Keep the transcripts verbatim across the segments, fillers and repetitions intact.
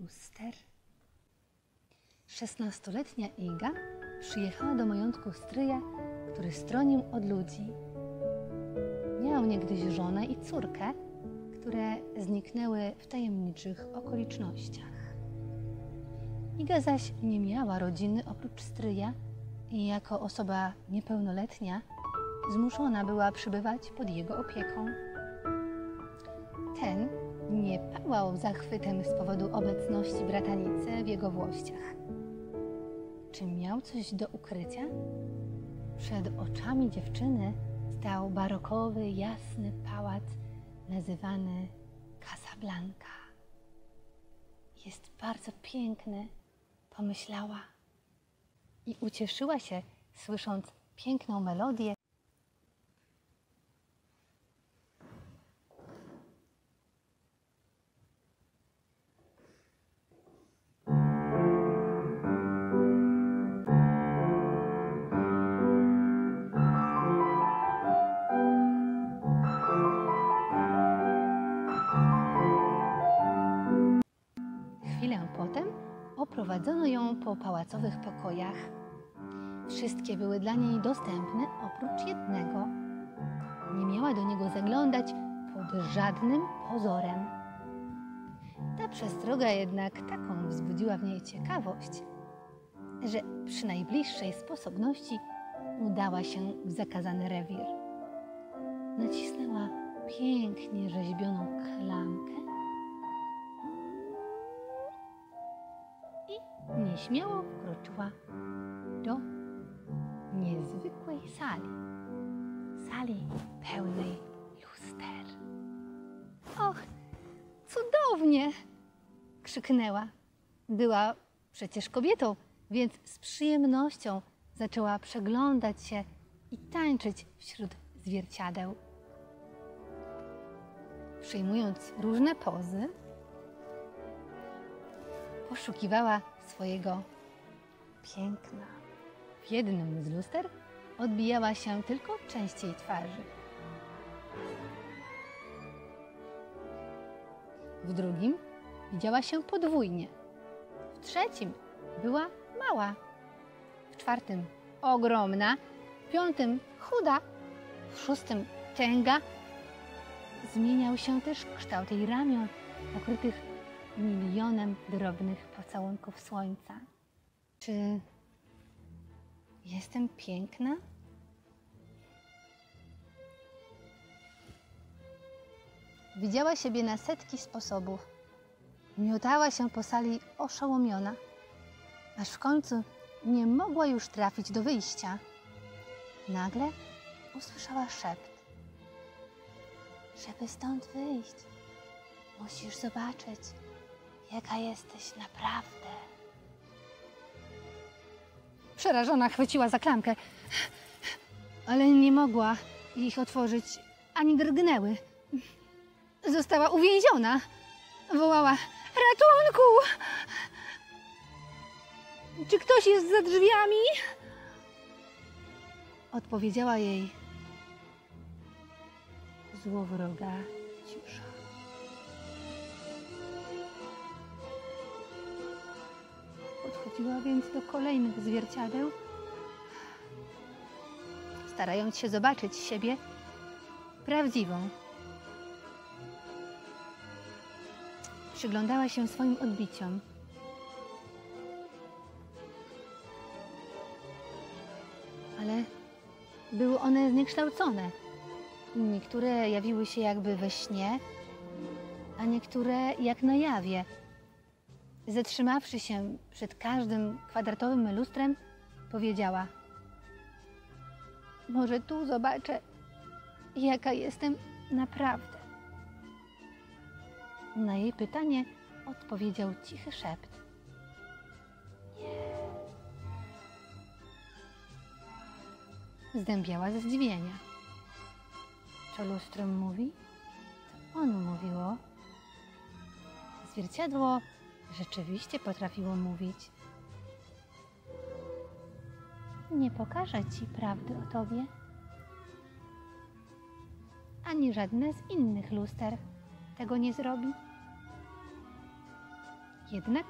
luster. Szesnastoletnia Iga przyjechała do majątku stryja, który stronił od ludzi. Miał niegdyś żonę i córkę, które zniknęły w tajemniczych okolicznościach. Iga zaś nie miała rodziny oprócz stryja i jako osoba niepełnoletnia zmuszona była przybywać pod jego opieką. Ten nie pałał zachwytem z powodu obecności bratanicy w jego włościach. Czy miał coś do ukrycia? Przed oczami dziewczyny stał barokowy, jasny pałac nazywany Casablanca. Jest bardzo piękny, pomyślała i ucieszyła się, słysząc piękną melodię. Chwilę potem oprowadzono ją po pałacowych pokojach. Wszystkie były dla niej dostępne oprócz jednego. Nie miała do niego zaglądać pod żadnym pozorem. Ta przestroga jednak taką wzbudziła w niej ciekawość, że przy najbliższej sposobności udała się w zakazany rewir. Nacisnęła pięknie rzeźbioną klamkę i nieśmiało wkroczyła do niezwykłej sali. Sali pełnej luster. Och, cudownie! Krzyknęła. Była przecież kobietą, więc z przyjemnością zaczęła przeglądać się i tańczyć wśród zwierciadeł. Przyjmując różne pozy, poszukiwała swojego piękna. W jednym z luster odbijała się tylko część jej twarzy. W drugim widziała się podwójnie. W trzecim była mała. W czwartym ogromna. W piątym chuda. W szóstym tęga. Zmieniał się też kształt jej ramion, pokrytych milionem drobnych pocałunków słońca. Czy jestem piękna? Widziała siebie na setki sposobów. Miotała się po sali oszołomiona, aż w końcu nie mogła już trafić do wyjścia. Nagle usłyszała szept. Żeby stąd wyjść, musisz zobaczyć, jaka jesteś naprawdę. Przerażona chwyciła za klamkę, ale nie mogła ich otworzyć, ani drgnęły. Została uwięziona. Wołała: ratunku! Czy ktoś jest za drzwiami? Odpowiedziała jej złowroga cisza. Podchodziła więc do kolejnych zwierciadeł, starając się zobaczyć siebie prawdziwą. Przyglądała się swoim odbiciom. Ale były one zniekształcone. Niektóre jawiły się jakby we śnie, a niektóre jak na jawie. Zatrzymawszy się przed każdym kwadratowym lustrem, powiedziała: może tu zobaczę, jaka jestem naprawdę. Na jej pytanie odpowiedział cichy szept: nie. Zdębiała ze zdziwienia. Co lustrum mówi? To ono mówiło. Zwierciadło rzeczywiście potrafiło mówić. Nie pokażę ci prawdy o tobie, ani żadne z innych luster tego nie zrobi. Jednak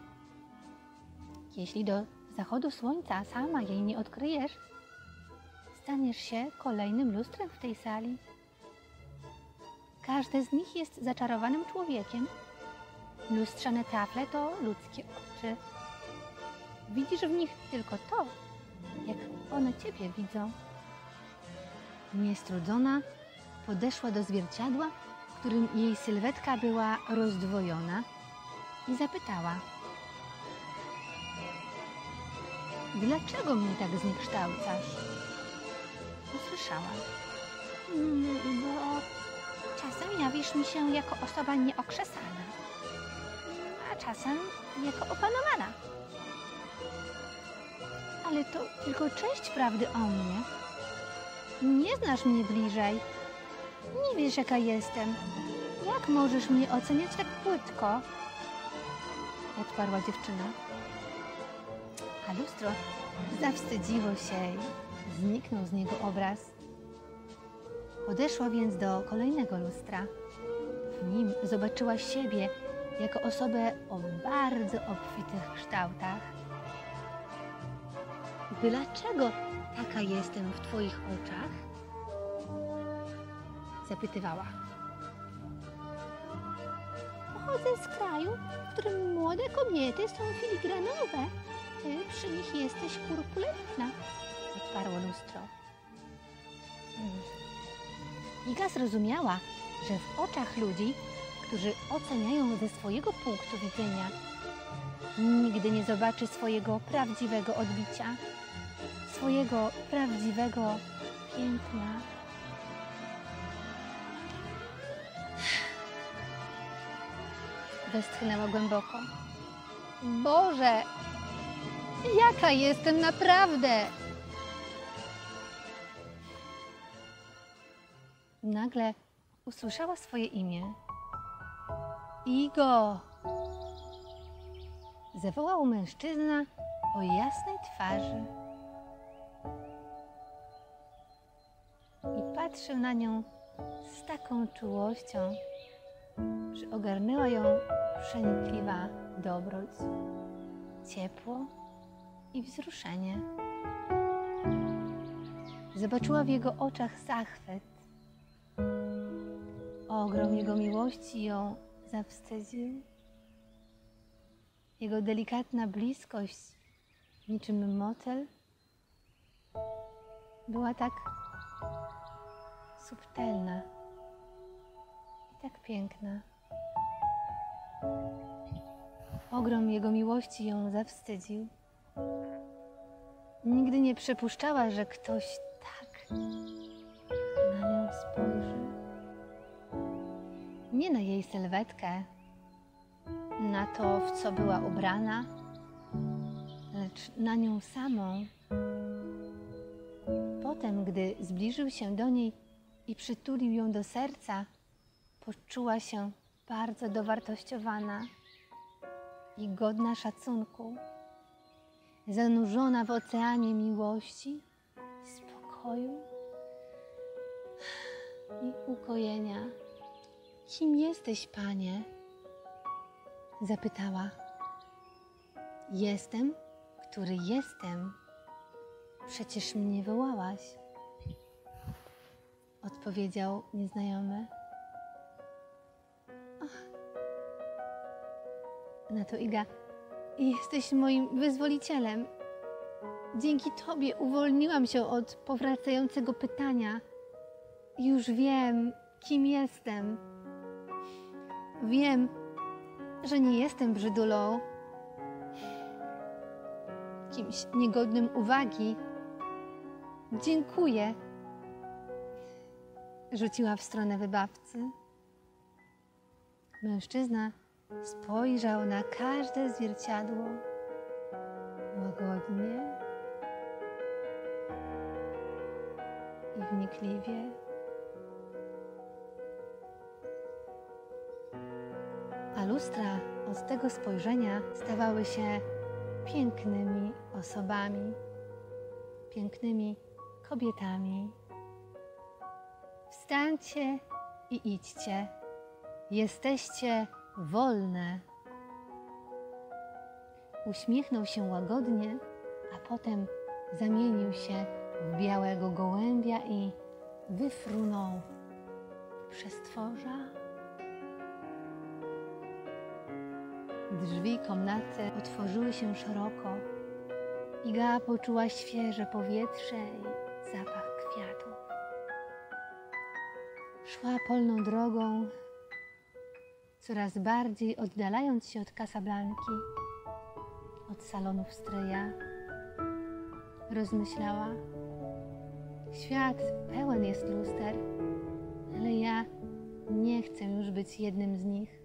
jeśli do zachodu słońca sama jej nie odkryjesz, staniesz się kolejnym lustrem w tej sali. Każde z nich jest zaczarowanym człowiekiem. Lustrzane tafle to ludzkie oczy. Widzisz w nich tylko to, jak one ciebie widzą. Niestrudzona podeszła do zwierciadła, w którym jej sylwetka była rozdwojona i zapytała: dlaczego mnie tak zniekształcasz? Usłyszała: "Mm, bo czasem jawisz mi się jako osoba nieokrzesana, a czasem jako opanowana. Ale to tylko część prawdy o mnie. Nie znasz mnie bliżej. Nie wiesz, jaka jestem. Jak możesz mnie oceniać tak płytko?" Odparła dziewczyna. A lustro zawstydziło się i zniknął z niego obraz. Podeszła więc do kolejnego lustra. W nim zobaczyła siebie jako osobę o bardzo obfitych kształtach. Dlaczego taka jestem w twoich oczach? Zapytywała. Pochodzę z kraju, w którym młode kobiety są filigranowe. Ty przy nich jesteś purpurna, odparło lustro. Hmm. Iga zrozumiała, że w oczach ludzi, którzy oceniają ze swojego punktu widzenia, nigdy nie zobaczy swojego prawdziwego odbicia, swojego prawdziwego piękna. Westchnęła głęboko. Boże, jaka jestem naprawdę! Nagle usłyszała swoje imię. Igo! Zawołał mężczyzna o jasnej twarzy i patrzył na nią z taką czułością, że ogarnęła ją przenikliwa dobroć, ciepło i wzruszenie. Zobaczyła w jego oczach zachwyt. Ogrom jego miłości ją zawstydził. Jego delikatna bliskość, niczym motyl, była tak subtelna i tak piękna. Ogrom jego miłości ją zawstydził. Nigdy nie przypuszczała, że ktoś tak na nią spojrzy. Nie na jej sylwetkę, na to, w co była ubrana, lecz na nią samą. Potem, gdy zbliżył się do niej i przytulił ją do serca, poczuła się bardzo dowartościowana i godna szacunku, zanurzona w oceanie miłości, spokoju i ukojenia. Kim jesteś, Panie? Zapytała. Jestem, który jestem. Przecież mnie wołałaś. Odpowiedział nieznajomy. Ach. Na to Iga. Jesteś moim wyzwolicielem. Dzięki Tobie uwolniłam się od powracającego pytania. Już wiem, kim jestem. Wiem, że nie jestem brzydulą, kimś niegodnym uwagi. Dziękuję. Rzuciła w stronę wybawcy. Mężczyzna spojrzał na każde zwierciadło łagodnie i wnikliwie. A lustra od tego spojrzenia stawały się pięknymi osobami, pięknymi kobietami. Wstańcie i idźcie. Jesteście wolne. uśmiechnął się łagodnie, a potem zamienił się w białego gołębia i wyfrunął w przestworza. Drzwi komnaty otworzyły się szeroko. Iga poczuła świeże powietrze i zapach kwiatów. Szła polną drogą, coraz bardziej oddalając się od Casablanki, od salonów stryja. Rozmyślała: świat pełen jest luster, ale ja nie chcę już być jednym z nich,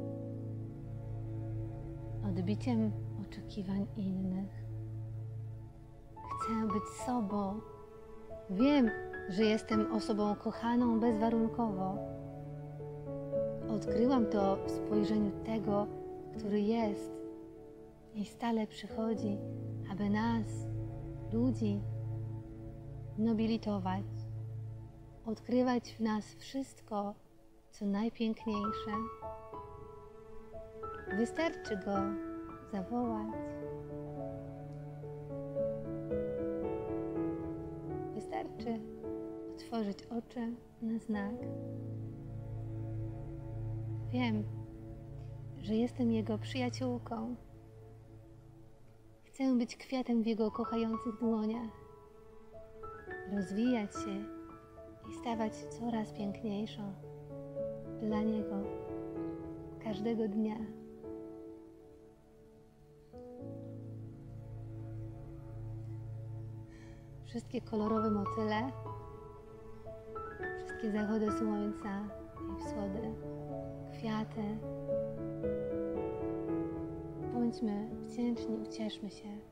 odbiciem oczekiwań innych. Chcę być sobą. Wiem, że jestem osobą kochaną bezwarunkowo. Odkryłam to w spojrzeniu tego, który jest i stale przychodzi, aby nas, ludzi, nobilitować, odkrywać w nas wszystko, co najpiękniejsze. Wystarczy go zawołać. Wystarczy otworzyć oczy na znak. Wiem, że jestem jego przyjaciółką. Chcę być kwiatem w jego kochających dłoniach, rozwijać się i stawać coraz piękniejszą dla niego każdego dnia. Wszystkie kolorowe motyle, wszystkie zachody słońca i wschody, kwiaty. Bądźmy wdzięczni, ucieszmy się.